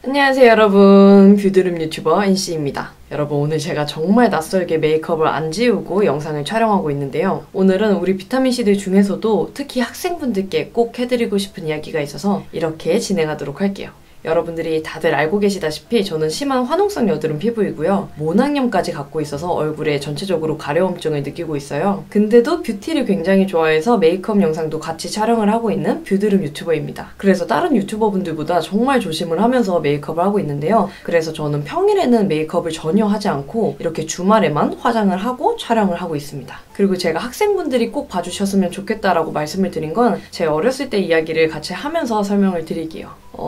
안녕하세요 여러분, 뷰드룸 유튜버 인씨입니다. 여러분, 오늘 제가 정말 낯설게 메이크업을 안 지우고 영상을 촬영하고 있는데요. 오늘은 우리 비타민C들 중에서도 특히 학생분들께 꼭 해드리고 싶은 이야기가 있어서 이렇게 진행하도록 할게요. 여러분들이 다들 알고 계시다시피 저는 심한 화농성 여드름 피부이고요. 모낭염까지 갖고 있어서 얼굴에 전체적으로 가려움증을 느끼고 있어요. 근데도 뷰티를 굉장히 좋아해서 메이크업 영상도 같이 촬영을 하고 있는 뷰드룸 유튜버입니다. 그래서 다른 유튜버분들보다 정말 조심을 하면서 메이크업을 하고 있는데요. 그래서 저는 평일에는 메이크업을 전혀 하지 않고 이렇게 주말에만 화장을 하고 촬영을 하고 있습니다. 그리고 제가 학생분들이 꼭 봐주셨으면 좋겠다라고 말씀을 드린 건 제 어렸을 때 이야기를 같이 하면서 설명을 드릴게요.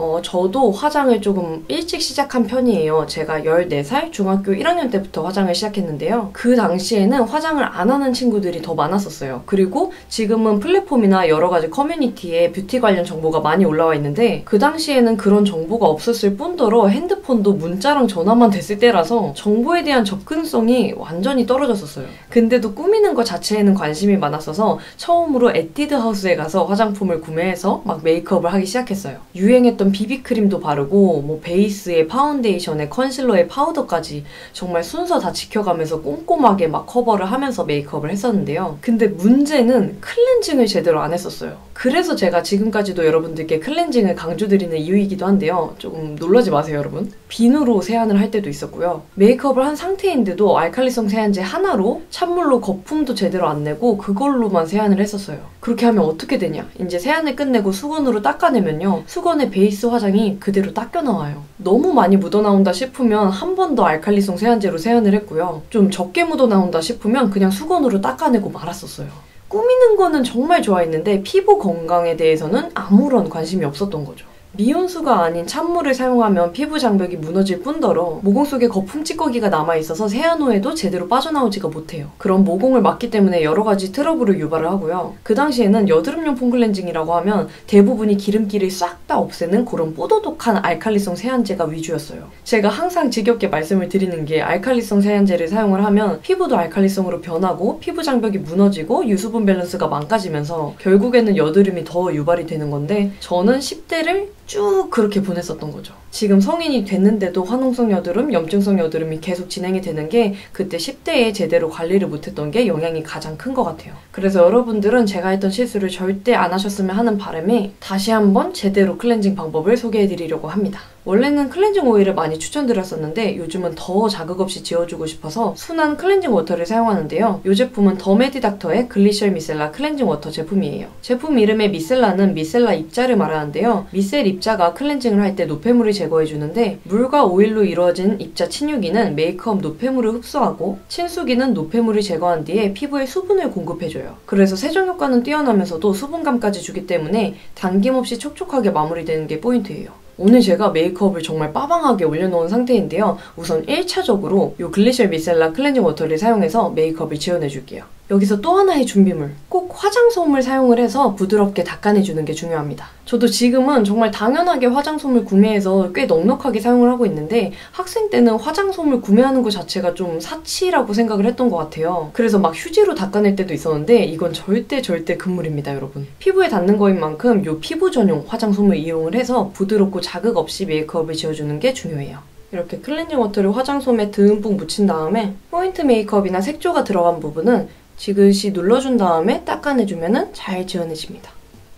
저도 화장을 조금 일찍 시작한 편이에요. 제가 14살 중학교 1학년 때부터 화장을 시작했는데요. 그 당시에는 화장을 안 하는 친구들이 더 많았었어요. 그리고 지금은 플랫폼이나 여러 가지 커뮤니티에 뷰티 관련 정보가 많이 올라와 있는데 그 당시에는 그런 정보가 없었을 뿐더러 핸드폰도 문자랑 전화만 됐을 때라서 정보에 대한 접근성이 완전히 떨어졌었어요. 근데도 꾸미는 것 자체에는 관심이 많았어서 처음으로 에뛰드 하우스에 가서 화장품을 구매해서 막 메이크업을 하기 시작했어요. 유행했던 비비크림도 바르고 뭐 베이스에 파운데이션에 컨실러에 파우더까지 정말 순서 다 지켜가면서 꼼꼼하게 막 커버를 하면서 메이크업을 했었는데요. 근데 문제는 클렌징을 제대로 안 했었어요. 그래서 제가 지금까지도 여러분들께 클렌징을 강조드리는 이유이기도 한데요. 조금 놀라지 마세요 여러분. 비누로 세안을 할 때도 있었고요. 메이크업을 한 상태인데도 알칼리성 세안제 하나로 찬물로 거품도 제대로 안 내고 그걸로만 세안을 했었어요. 그렇게 하면 어떻게 되냐? 이제 세안을 끝내고 수건으로 닦아내면요. 수건에 베이스 화장이 그대로 닦여 나와요. 너무 많이 묻어나온다 싶으면 한 번 더 알칼리성 세안제로 세안을 했고요. 좀 적게 묻어나온다 싶으면 그냥 수건으로 닦아내고 말았었어요. 꾸미는 거는 정말 좋아했는데 피부 건강에 대해서는 아무런 관심이 없었던 거죠. 미온수가 아닌 찬물을 사용하면 피부 장벽이 무너질 뿐더러 모공 속에 거품 찌꺼기가 남아있어서 세안 후에도 제대로 빠져나오지가 못해요. 그런 모공을 막기 때문에 여러 가지 트러블을 유발을 하고요. 그 당시에는 여드름용 폼클렌징이라고 하면 대부분이 기름기를 싹 다 없애는 그런 뽀도독한 알칼리성 세안제가 위주였어요. 제가 항상 지겹게 말씀을 드리는 게 알칼리성 세안제를 사용을 하면 피부도 알칼리성으로 변하고 피부 장벽이 무너지고 유수분 밸런스가 망가지면서 결국에는 여드름이 더 유발이 되는 건데 저는 10대를 쭉 그렇게 보냈었던 거죠. 지금 성인이 됐는데도 화농성 여드름, 염증성 여드름이 계속 진행이 되는 게 그때 10대에 제대로 관리를 못했던 게 영향이 가장 큰 것 같아요. 그래서 여러분들은 제가 했던 실수를 절대 안 하셨으면 하는 바람에 다시 한번 제대로 클렌징 방법을 소개해드리려고 합니다. 원래는 클렌징 오일을 많이 추천드렸었는데 요즘은 더 자극 없이 지워주고 싶어서 순한 클렌징 워터를 사용하는데요. 이 제품은 더 메디닥터의 글리셜 미셀라 클렌징 워터 제품이에요. 제품 이름의 미셀라는 미셀라 입자를 말하는데요. 미셀 입자가 클렌징을 할 때 노폐물을 제거해주는데 물과 오일로 이루어진 입자 친유기는 메이크업 노폐물을 흡수하고 친수기는 노폐물을 제거한 뒤에 피부에 수분을 공급해줘요. 그래서 세정 효과는 뛰어나면서도 수분감까지 주기 때문에 당김없이 촉촉하게 마무리되는 게 포인트예요. 오늘 제가 메이크업을 정말 빠방하게 올려놓은 상태인데요. 우선 1차적으로 이 글리셜 미셀라 클렌징 워터를 사용해서 메이크업을 지원해줄게요. 여기서 또 하나의 준비물, 꼭 화장솜을 사용을 해서 부드럽게 닦아내주는 게 중요합니다. 저도 지금은 정말 당연하게 화장솜을 구매해서 꽤 넉넉하게 사용을 하고 있는데 학생 때는 화장솜을 구매하는 것 자체가 좀 사치라고 생각을 했던 것 같아요. 그래서 막 휴지로 닦아낼 때도 있었는데 이건 절대 금물입니다 여러분. 피부에 닿는 거인 만큼 이 피부 전용 화장솜을 이용을 해서 부드럽고 자극 없이 메이크업을 지워주는 게 중요해요. 이렇게 클렌징 워터를 화장솜에 듬뿍 묻힌 다음에 포인트 메이크업이나 색조가 들어간 부분은 지그시 눌러준 다음에 닦아내주면 잘 지워내집니다.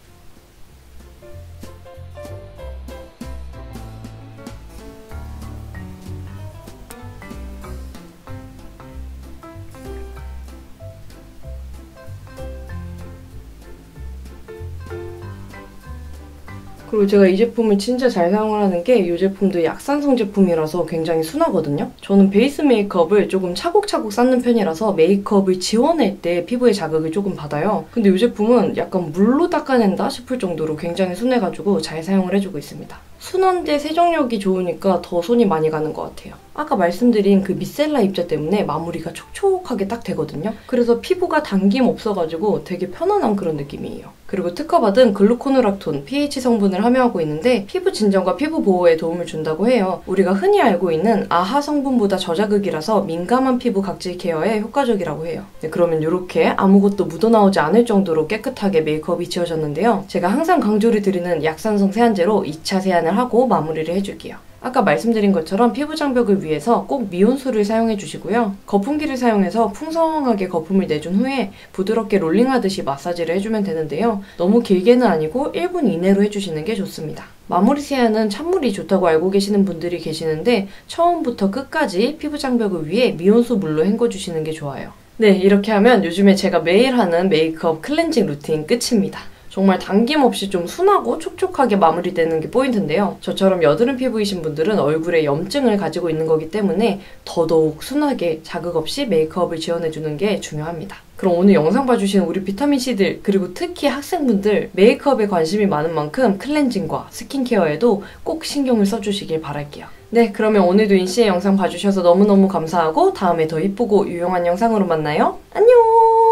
그리고 제가 이 제품을 진짜 잘 사용을 하는 게 이 제품도 약산성 제품이라서 굉장히 순하거든요. 저는 베이스 메이크업을 조금 차곡차곡 쌓는 편이라서 메이크업을 지워낼 때 피부에 자극을 조금 받아요. 근데 이 제품은 약간 물로 닦아낸다 싶을 정도로 굉장히 순해가지고 잘 사용을 해주고 있습니다. 순한데 세정력이 좋으니까 더 손이 많이 가는 것 같아요. 아까 말씀드린 그 미셀라 입자 때문에 마무리가 촉촉하게 딱 되거든요. 그래서 피부가 당김 없어가지고 되게 편안한 그런 느낌이에요. 그리고 특허받은 글루코노락톤 pH 성분을 함유하고 있는데 피부 진정과 피부 보호에 도움을 준다고 해요. 우리가 흔히 알고 있는 아하 성분보다 저자극이라서 민감한 피부 각질 케어에 효과적이라고 해요. 네, 그러면 이렇게 아무것도 묻어나오지 않을 정도로 깨끗하게 메이크업이 지워졌는데요. 제가 항상 강조를 드리는 약산성 세안제로 2차 세안을 하고 마무리를 해줄게요. 아까 말씀드린 것처럼 피부 장벽을 위해서 꼭 미온수를 사용해 주시고요. 거품기를 사용해서 풍성하게 거품을 내준 후에 부드럽게 롤링하듯이 마사지를 해주면 되는데요. 너무 길게는 아니고 1분 이내로 해주시는 게 좋습니다. 마무리 세안은 찬물이 좋다고 알고 계시는 분들이 계시는데 처음부터 끝까지 피부 장벽을 위해 미온수 물로 헹궈주시는 게 좋아요. 네, 이렇게 하면 요즘에 제가 매일 하는 메이크업 클렌징 루틴 끝입니다. 정말 당김없이 좀 순하고 촉촉하게 마무리되는 게 포인트인데요. 저처럼 여드름 피부이신 분들은 얼굴에 염증을 가지고 있는 거기 때문에 더더욱 순하게 자극 없이 메이크업을 지원해주는 게 중요합니다. 그럼 오늘 영상 봐주신 우리 비타민C들 그리고 특히 학생분들 메이크업에 관심이 많은 만큼 클렌징과 스킨케어에도 꼭 신경을 써주시길 바랄게요. 네, 그러면 오늘도 인씨의 영상 봐주셔서 너무너무 감사하고 다음에 더 이쁘고 유용한 영상으로 만나요. 안녕!